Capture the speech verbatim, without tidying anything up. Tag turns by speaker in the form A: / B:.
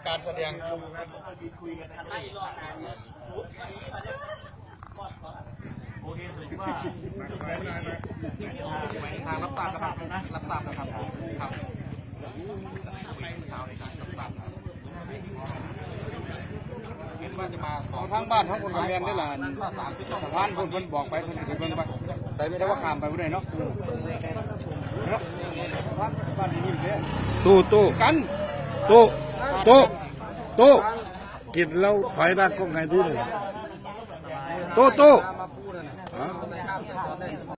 A: การแสดงทางรับทราบนะครับรับทราบนะครับครับคิดว่าจะมาสอง
B: ทางบ้านทั้งคนเรียนได้หลาน
A: ถ้าสามสิบ
B: สะพานคนคนบอกไปคนสิเบิ่งไปไปไม่ได้ว่าข้ามไปไม่ได้เนาะบ้านนี้เนี่ย
C: ตู้ตู้
B: กัน
C: ตู้ตู้ตู้กินแล้วถอยหน้าก็ไงที่หนึ่งตู้ตู้